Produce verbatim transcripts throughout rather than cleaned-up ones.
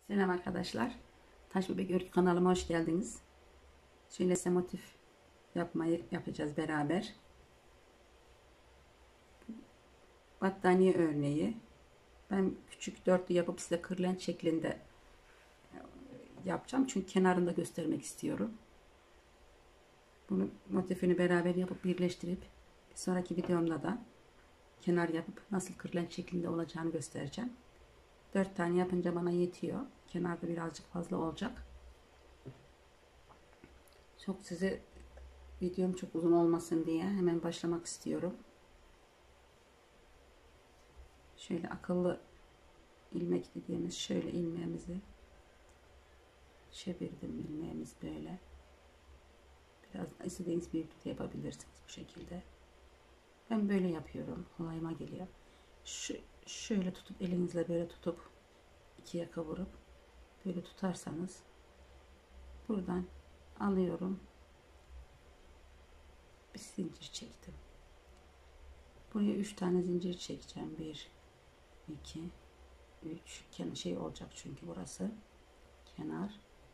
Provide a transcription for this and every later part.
Selam arkadaşlar. Taş Bebek Örgü kanalıma hoş geldiniz. Şöyle size motif yapmayı yapacağız beraber. Battaniye örneği. Ben küçük dörtlü yapıp size kırlent şeklinde yapacağım. Çünkü kenarında göstermek istiyorum. Bunu motifini beraber yapıp birleştirip bir sonraki videomda da kenar yapıp nasıl kırlent şeklinde olacağını göstereceğim. dört tane yapınca bana yetiyor. Kenarda birazcık fazla olacak. Çok size videom çok uzun olmasın diye hemen başlamak istiyorum. Şöyle akıllı ilmek dediğimiz şöyle ilmeğimizi çevirdim, ilmeğimiz böyle. Biraz istediğiniz büyüklükte yapabilirsiniz bu şekilde. Ben böyle yapıyorum. Kolayıma geliyor. Şu, şöyle tutup elinizle böyle tutup ikiye kavurup böyle tutarsanız buradan alıyorum. Bir zincir çektim. Buraya üç tane zincir çekeceğim. bir iki üç kenar şey olacak çünkü burası kenar.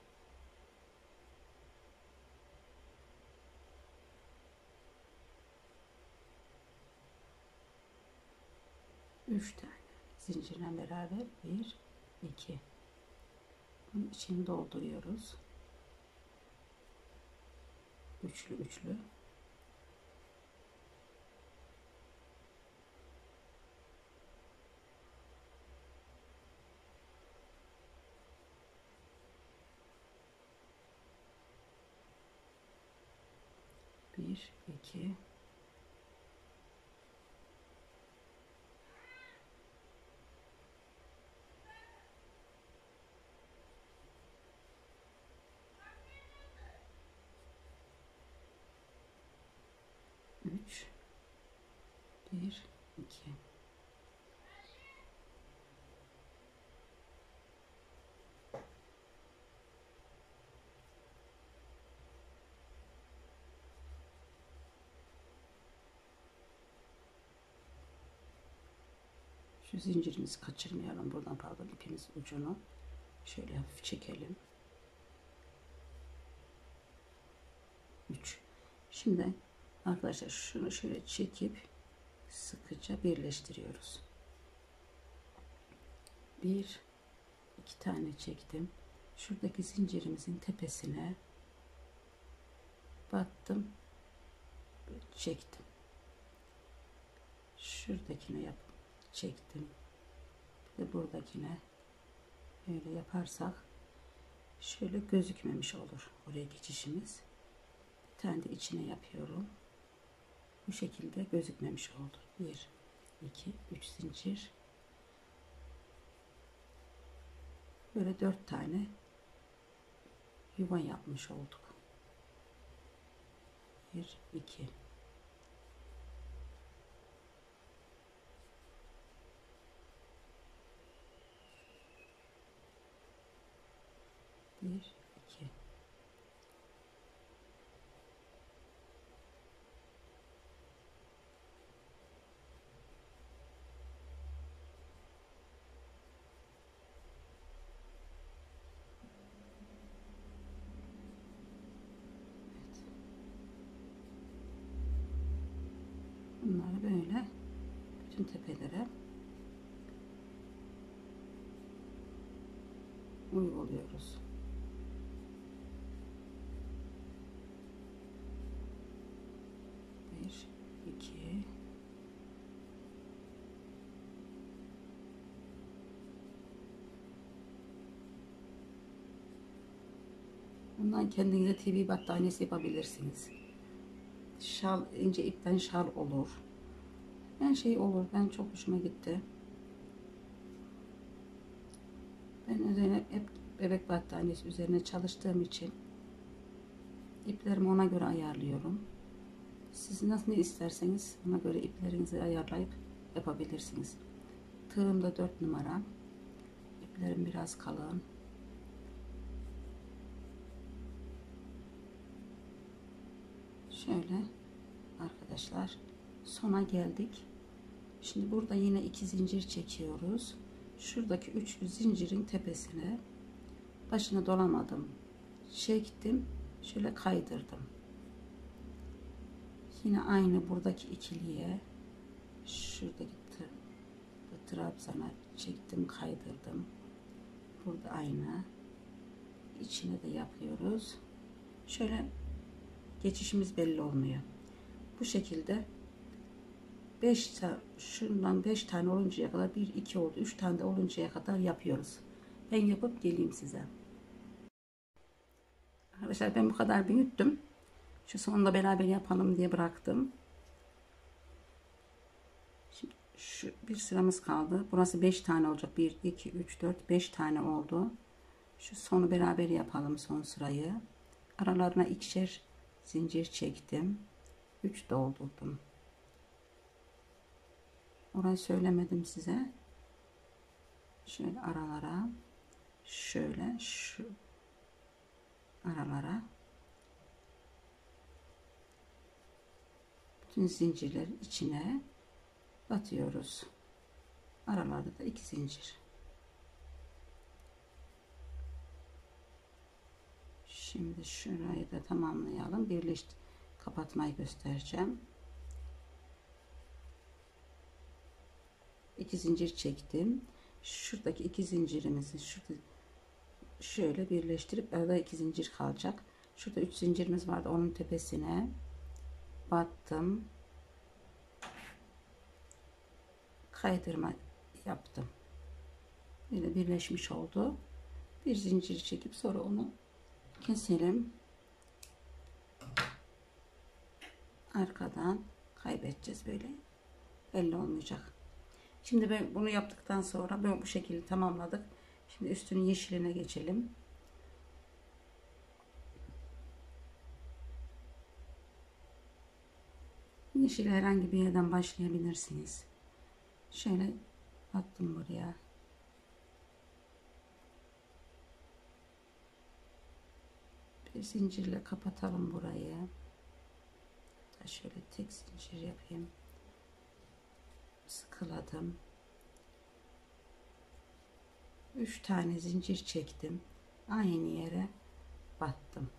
üç tane zincirle beraber bir iki. Bunun içini dolduruyoruz. Üçlü üçlü. bir iki üç bir iki. Şu zincirimizi kaçırmayalım. Buradan pardon ipimiz ucunu şöyle hafif çekelim. üç. Şimdi arkadaşlar şunu şöyle çekip sıkıca birleştiriyoruz. bir iki tane çektim. Şuradaki zincirimizin tepesine battım. Çektim. Şuradakine yap çektim. Bir de buradakine böyle yaparsak şöyle gözükmemiş olur oraya geçişimiz. Bir tane de içine yapıyorum. Bu şekilde gözükmemiş oldu. bir iki üç zincir. Böyle dört tane yuva yapmış olduk. bir iki bir iki. Bunları böyle bütün tepelere uyguluyoruz. bir iki Bundan kendinize T V battaniyesi yapabilirsiniz. Şal, ince ipten şal olur. Her şey olur. Ben çok hoşuma gitti. Ben üzerine hep bebek battaniyesi üzerine çalıştığım için iplerimi ona göre ayarlıyorum. Siz nasıl ne isterseniz ona göre iplerinizi ayarlayıp yapabilirsiniz. Tığım da dört numara. İplerim biraz kalın. Şöyle arkadaşlar sona geldik. Şimdi burada yine iki zincir çekiyoruz. Şuradaki üç zincirin tepesine Başını dolamadım. Çektim. Şöyle kaydırdım. Yine aynı buradaki ikiliye şuradaki trabzana çektim, kaydırdım. Burada aynı. İçine de yapıyoruz. Şöyle geçişimiz belli olmuyor. Bu şekilde beş şundan beş tane oluncaya kadar bir iki oldu. üç tane de oluncaya kadar yapıyoruz. Ben yapıp geleyim size. Arkadaşlar ben bu kadar büyüttüm. Şu sonunda beraber yapalım diye bıraktım. Şimdi şu bir sıramız kaldı. Burası beş tane olacak. bir iki üç dört beş tane oldu. Şu sonu beraber yapalım, son sırayı. Aralarına ikişer zincir çektim. üç doldurdum. Orayı söylemedim size. Şöyle aralara, şöyle şu aralara bütün zincirler içine batıyoruz. Aralarda da iki zincir. Şimdi şurayı da tamamlayalım. Birleştir, kapatmayı göstereceğim. İki zincir çektim. Şuradaki iki zincirimizi şurada şöyle birleştirip arada iki zincir kalacak. Şurada üç zincirimiz vardı. Onun tepesine battım. Kaydırma yaptım. Böyle birleşmiş oldu. Bir zincir çekip sonra onu keselim. Arkadan kaybedeceğiz böyle. Belli olmayacak. Şimdi ben bunu yaptıktan sonra böyle bu şekilde tamamladık. Şimdi üstünün yeşiline geçelim. Yeşil herhangi bir yerden başlayabilirsiniz. Şöyle attım buraya. Bir zincirle kapatalım burayı. Şöyle tek zincir yapayım. Sıkıladım. üç tane zincir çektim. Aynı yere battım.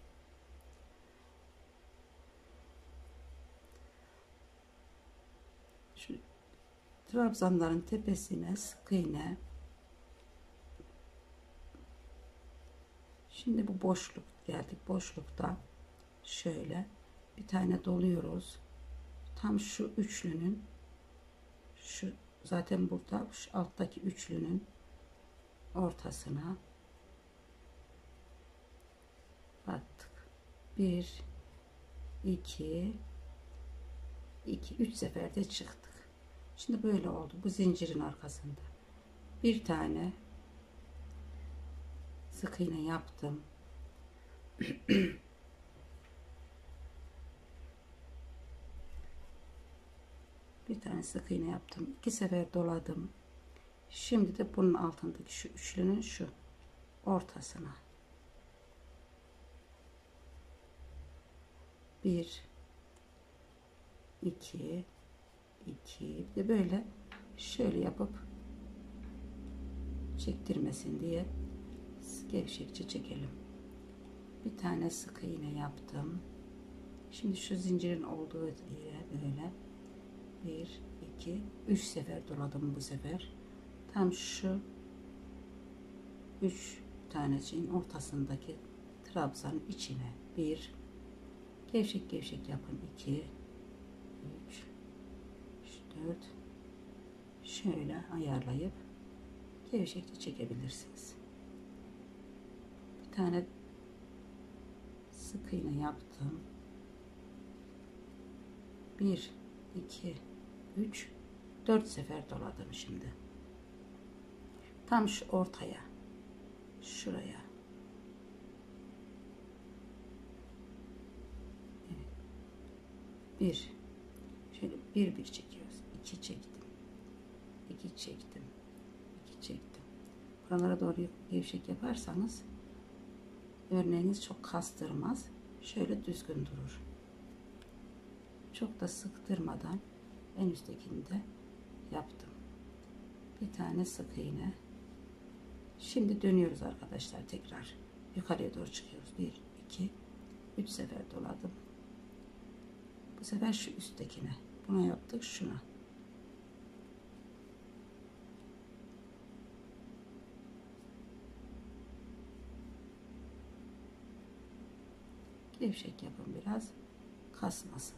Şu trabzanların tepesine sık iğne. Şimdi bu boşluk geldik. Boşlukta şöyle bir tane doluyoruz. Tam şu üçlünün şu zaten burada şu alttaki üçlünün ortasına battık. bir iki iki üç seferde çıktık. Şimdi böyle oldu. Bu zincirin arkasında bir tane sık iğne yaptım. Bir tane sık iğne yaptım. İki sefer doladım. Şimdi de bunun altındaki şu üçlünün şu ortasına bir iki iki de böyle şöyle yapıp çektirmesin diye gevşekçe çekelim. Bir tane sık iğne yaptım. Şimdi şu zincirin olduğu yere böyle bir iki üç sefer doladım bu sefer. Tam şu üç taneciğin ortasındaki trabzanın içine bir gevşek gevşek yapın. iki üç dört şöyle ayarlayıp gevşekçe çekebilirsiniz. Bir tane sık iğne yaptım. bir iki üç dört sefer doladım şimdi. Tam şu ortaya, şuraya. Evet. Bir, şöyle bir bir çekiyoruz. İki çektim, iki çektim, iki çektim. Buralara doğru gevşek yaparsanız örneğiniz çok kastırmaz. Şöyle düzgün durur. Çok da sıktırmadan en üsttekini de yaptım. Bir tane sık iğne. Şimdi dönüyoruz arkadaşlar, tekrar yukarıya doğru çıkıyoruz. bir iki üç sefer doladım. Bu sefer şu üsttekine, buna yaptık, şuna. Gevşek yapın, biraz kasmasın.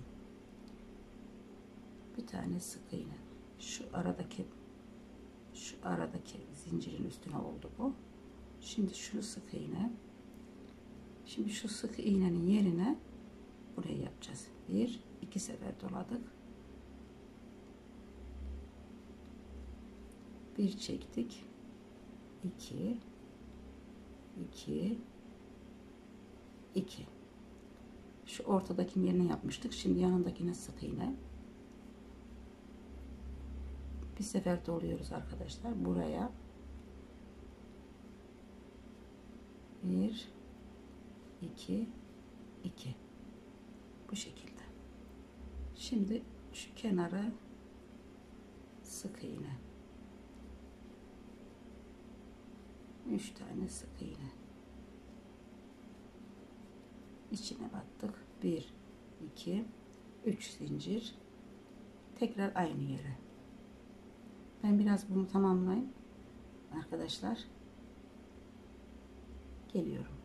Bir tane sık iğne, şu aradaki şu aradaki zincirin üstüne oldu bu. Şimdi şunu sık iğne, şimdi şu sık iğnenin yerine burayı yapacağız. Bir iki sefer doladık, bir çektik, iki iki iki. Şu ortadakinin yerine yapmıştık, şimdi yanındakine sık iğne. Bir sefer doluyoruz arkadaşlar buraya. Bir iki iki, bu şekilde. Şimdi şu kenara sık iğne, üç tane sık iğne, içine battık. Bir iki üç zincir, tekrar aynı yere. Ben biraz bunu tamamlayayım arkadaşlar, geliyorum.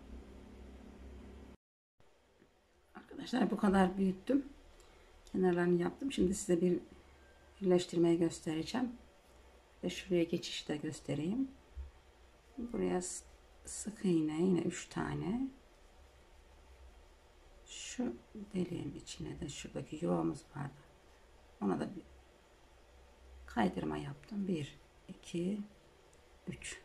Arkadaşlar bu kadar büyüttüm, kenarlarını yaptım. Şimdi size bir birleştirmeyi göstereceğim ve şuraya geçişi de göstereyim. Buraya sık iğne, yine üç tane, şu deliğin içine de şuradaki yuvamız vardı, ona da bir kaydırma yaptım. Bir iki üç,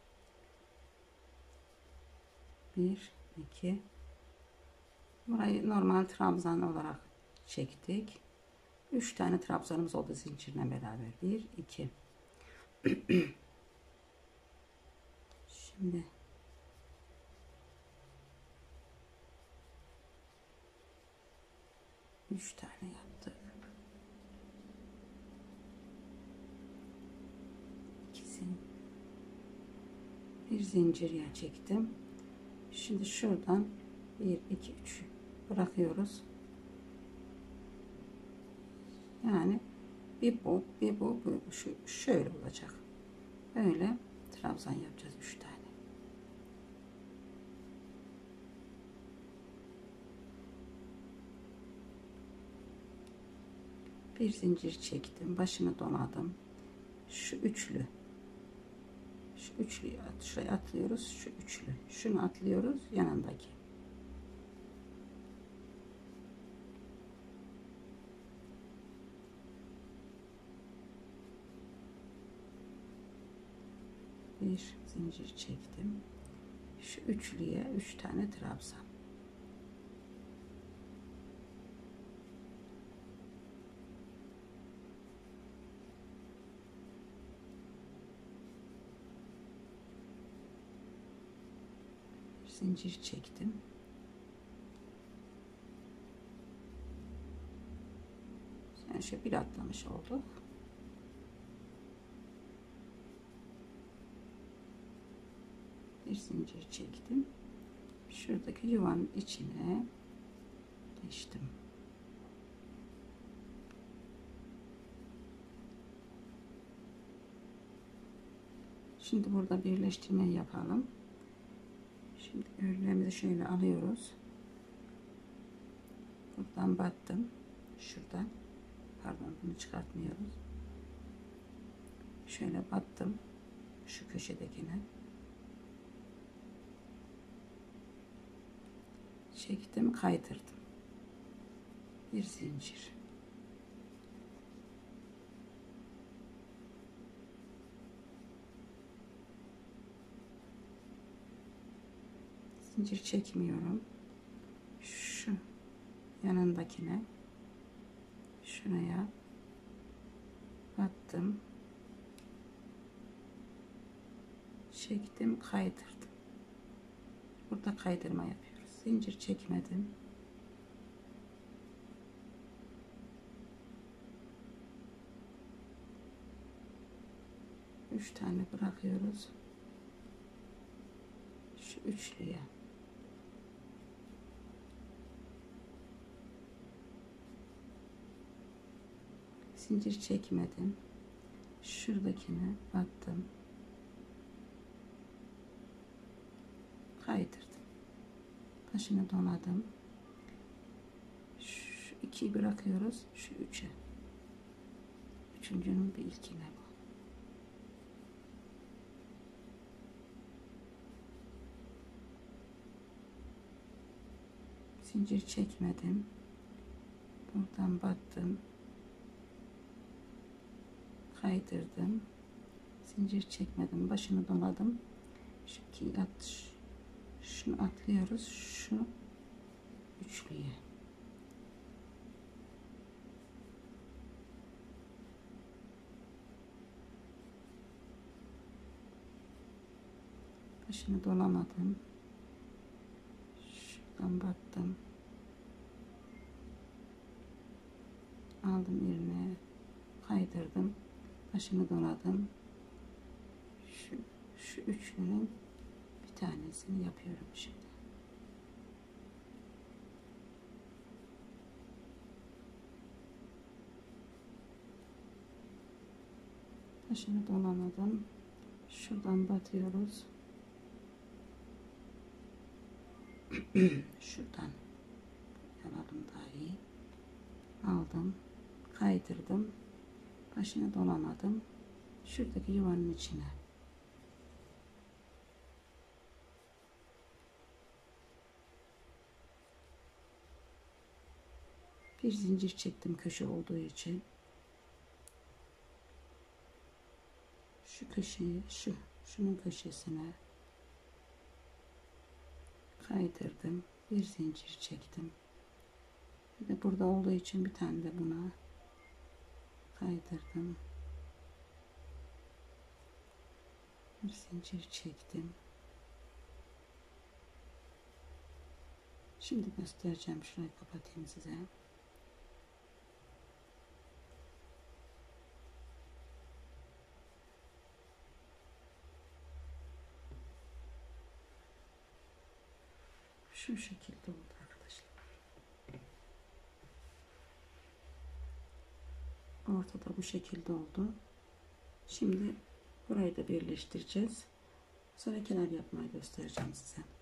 bir iki, burayı normal trabzan olarak çektik. üç tane trabzanımız oldu zincirle beraber. bir iki. Şimdi üç tane yaptık. İkisi, bir zincir ya çektim. Şimdi şuradan bir iki üç bırakıyoruz. Yani bir bu, bir bu, bu şu şöyle olacak. Böyle trabzan yapacağız üç tane. Bir zincir çektim, başını doladım. Şu üçlü, şu üçlüyü at, şuraya atlıyoruz, şu üçlü, şunu atlıyoruz, yanındaki. Bir zincir çektim, şu üçlüye üç tane trabzan. Zincir çektim. Yani şöyle bir atlamış olduk. Bir zincir çektim. Şuradaki yuvanın içine geçtim. Şimdi burada birleştirme yapalım. Şimdi örgülerimizi şöyle alıyoruz. Buradan battım. Şuradan. Pardon, bunu çıkartmıyoruz. Şöyle battım. Şu köşedekine. Çektim, kaydırdım. Bir zincir. Zincir çekmiyorum. Şu yanındakine, şuraya battım, çektim, kaydırdım. Burada kaydırma yapıyoruz. Zincir çekmedim. Üç tane bırakıyoruz. şu üçlüye zincir çekmedim. Şuradakine battım, kaydırdım, başını doladım. Şu ikiyi bırakıyoruz, şu üçe, üçüncünün bir ilkine bu. Zincir çekmedim, buradan battım, kaydırdım, zincir çekmedim, başını doladım. Şu iki at, şunu atlıyoruz, şu üçlüye, başını dolamadım, şuradan battım, aldım yerine, kaydırdım, başını doladım. Şu, şu üçlünün bir tanesini yapıyorum şimdi. Başını dolamadım. Şuradan batıyoruz. Şuradan alalım daha iyi. Aldım, kaydırdım, başını dolamadım. Şuradaki yuvanın içine. Bir zincir çektim köşe olduğu için. Şu köşeyi, şu, şunun köşesine kaydırdım. Bir zincir çektim. Bir de burada olduğu için bir tane de buna kaydırdım. Bir zincir çektim. Şimdi göstereceğim. Şurayı kapatayım size. Şu şekilde oldu arkadaşlar. Ortada bu şekilde oldu. Şimdi burayı da birleştireceğiz. Sonra kenar yapmayı göstereceğim size.